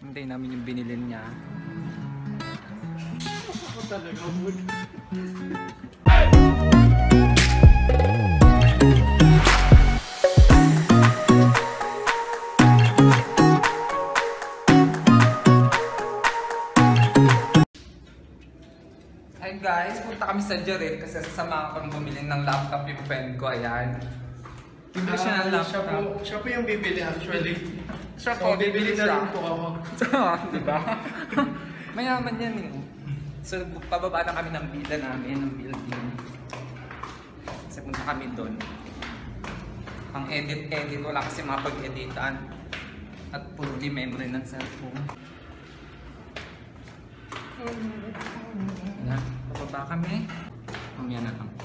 Hintayin namin yung binilin niya. Ako talaga, mood. Hi guys, punta kami sa Jared kasi sasama akong bumili ng laptop yung friend ko, ayan. Bibili siya ng laptop. Siya po yung bibili actually. Siya So, po, bibili na rin po ako. Diba? Mayaman yan eh. So, pababa na kami ng villa namin, ng building. Kasi punta kami doon. Pang edit-edit, wala kasi mapag-editan. At purely memory ng cellphone. Ayan, pababa kami. Mamaya na lang.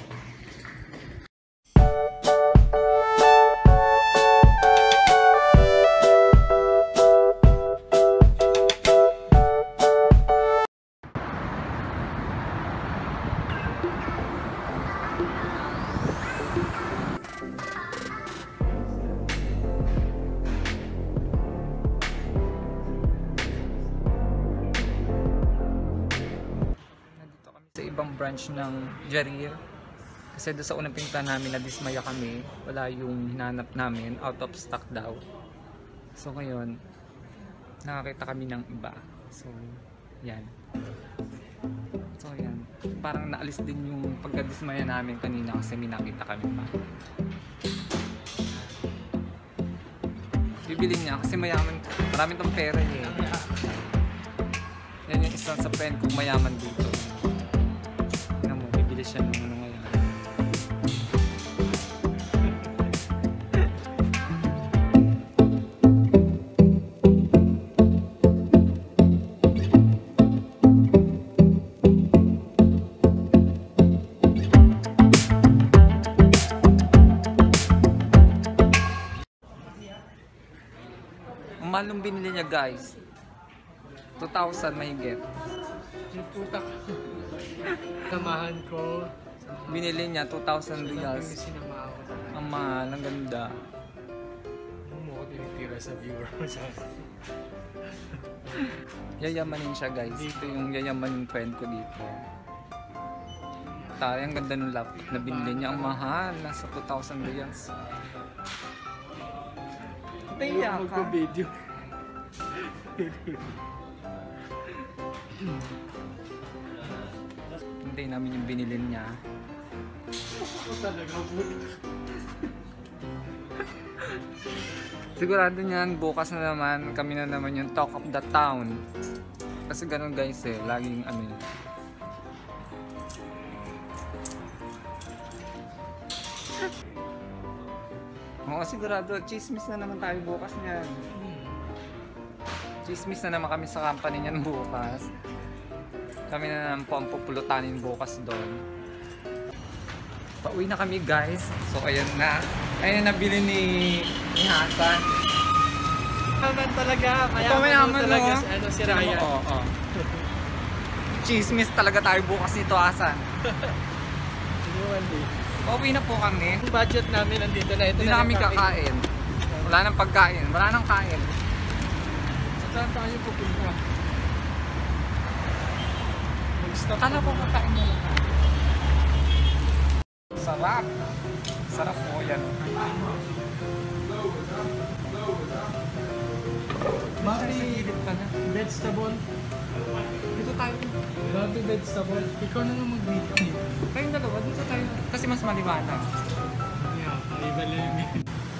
Sa ibang branch ng Jarir kasi doon sa unang pinta namin nadismaya kami, wala yung hinanap namin, out of stock daw. So ngayon nakakita kami ng iba, so yan, parang naalis din yung pagkadismaya namin kanina kasi may nakita kami pa. Bibili niya kasi mayaman, marami tong pera eh. Yan yung isang sa friend kong mayaman dito. Bibili siya ng ano ngayon. Ang mahal nung binili niya guys, 2,000 mahigit. Yung puta ka. Samahan ko. Binili niya 2,000 reals. Sinama ako. Ang mahal, ang ganda. Ano mo ko tinitira sa viewer mo sa Yayamanin siya guys. Ito yung yayamanin friend ko dito. Tayo, ang ganda ng laptop na binili niya. Ang mahal, nasa 2,000 reals. Paya ka. Magpa-video. Hintayin namin yung binilin niya. Ako talaga, mood. Sigurado niyan, bukas na naman, kami na naman yung talk of the town. Kasi ganun guys eh, laging ano. Oo, sigurado, chismis na naman tayo bukas niyan. Chismis na naman kami sa company niyan bukas. Kami na naman po ang pupulutanin bukas doon. Pauwi na kami guys. So ayun na. Ayun na nabili ni Hasan. Mayaman talaga. Mayaman talaga no? ano, si Ryan. Oo. Chismis talaga tayo bukas nito, Hasan. Pauwi na po kami. Yung budget namin nandito na. Ito Hindi na kami kakain. Wala nang pagkain. Wala nang kain. Saan tayo pupunta? Kala ko kakain mo lang. Sarap. Sarap po yan. Bati ka na. vegetable. Dito tayo. Bati vegetable. Ikaw na lang mag-video. Kayong dalawa, dito tayo. Kasi mas maliwanag. Yeah, iba lang yun.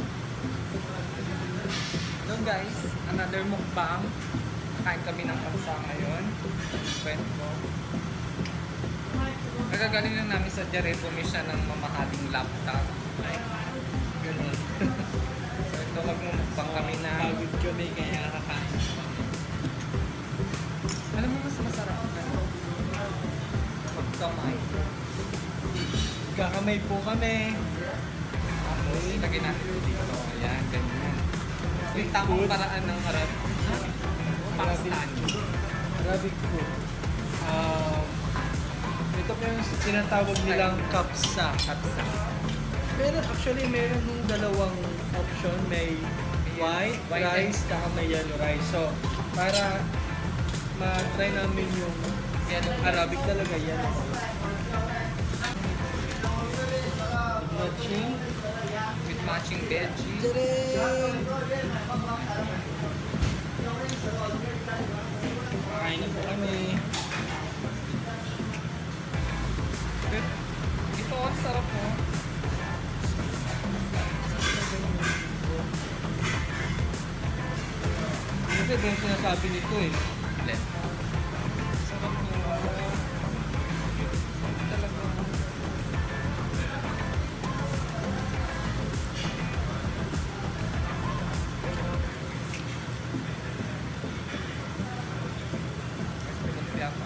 So guys, another mukbang. Kain kami ng pansa ngayon. Friend ko. Nagagaling lang namin sa Jared, bumili siya ng mamahaling laptop. Ay, Ganun. so ito, magmumukbang kami na. Pagod kami kaya kakain. Alam mo mas masarap na pagkamay. Kakamay po kami. Tapos ilagay natin dito. Ayan, ganyan. Yung tamang paraan ng harap. Pakistan. Arabic food. Ito po yung tinatawag nilang kapsa. Kapsa. Meron, actually, meron yung dalawang option. May white White rice, kaka may yellow rice. So, para ma-try namin yung Arabic talaga yan. Matching. With matching veggie. Kain na po kami. Ito, ang sarap mo. Kasi ito yung sinasabi nito eh. Let. Sarap mo. Talaga. Lumpia pa.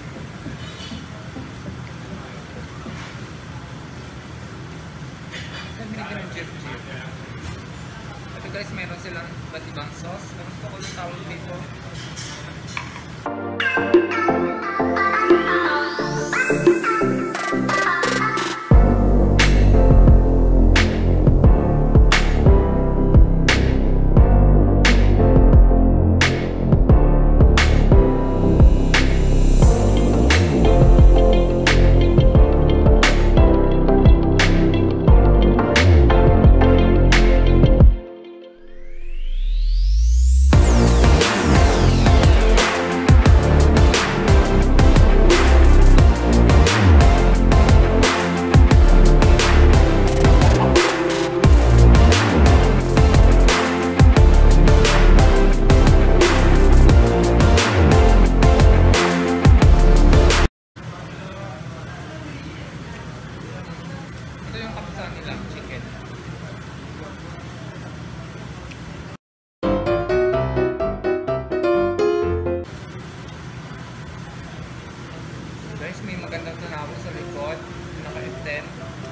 Saan binigyan ng Jeff? Ito guys, meron silang iba't ibang sauce. Meron ko yung tawag dito. Ito yung kapsa nila, chicken. Guys, may magandang tanawin sa likod. Naka-extend.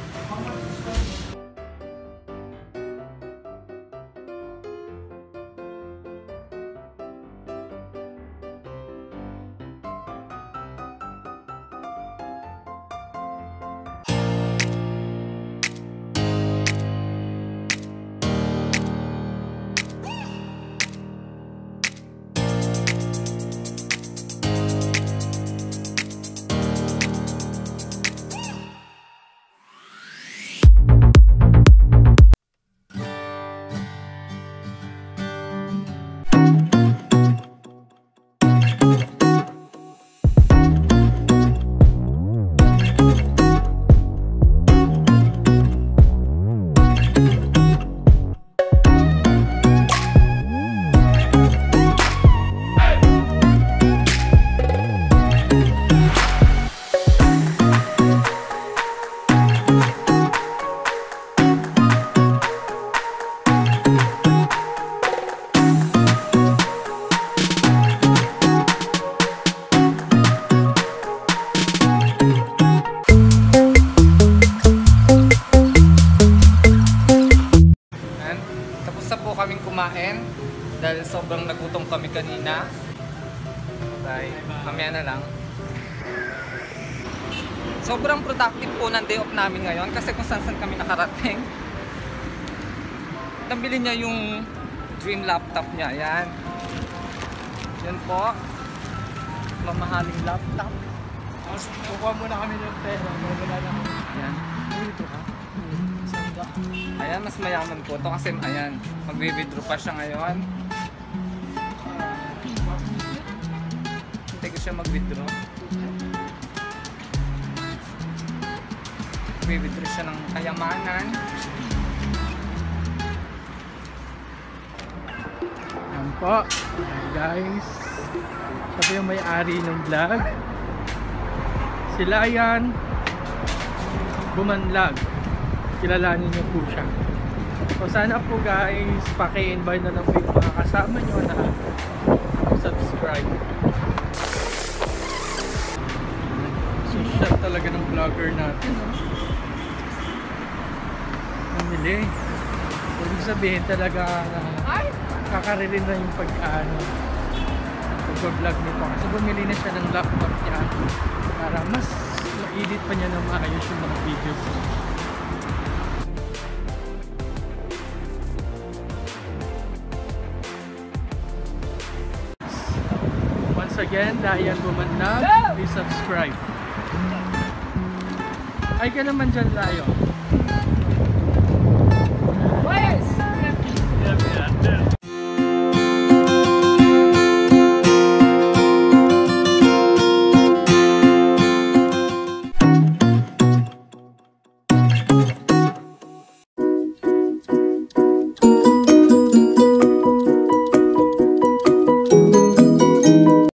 kaming kumain dahil sobrang nagutom kami kanina. Bye. Mamaya na lang. Sobrang productive po ng day off namin ngayon kasi kung saan kami nakarating. Nabili niya yung dream laptop niya. Yan. Yan po. Mamahaling laptop. Kukuha muna kami ng pera. Wala na kami. Yan. Dito ka. Sanda. Ayan, mas mayaman po to kasi ayan, magwi-withdraw pa siya ngayon. Hindi ko siya mag-withdraw. Magwi-withdraw siya ng kayamanan. Yan po. Ayan, guys. Sabi yung may-ari ng vlog. Sila yan. Bumanlag. Kilalanin niyo po siya. So sana po guys, paki-invite na lang po yung mga kasama nyo na subscribe. Social talaga ng vlogger natin. Namili. Ibig sabihin talaga kakaririn na yung pag-vlog nito. Kasi bumili na siya ng laptop niya para mas ma-edit pa niya na maayos yung mga videos. again, Lion Bumandag. Please subscribe. Ay ka naman dyan, Lion.